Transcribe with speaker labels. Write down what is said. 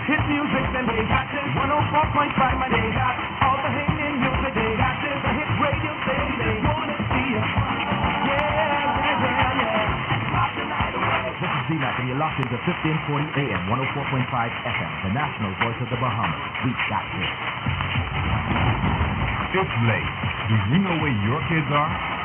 Speaker 1: hit music, then they got this 104.5, my they got all the hidden music, they got this a hit radio station, they wanna see it.
Speaker 2: This is Z-Mac, and you're locked into 1540 AM, 104.5 FM, the national voice of the Bahamas. We got this.
Speaker 3: It's late. Do you know where your kids are?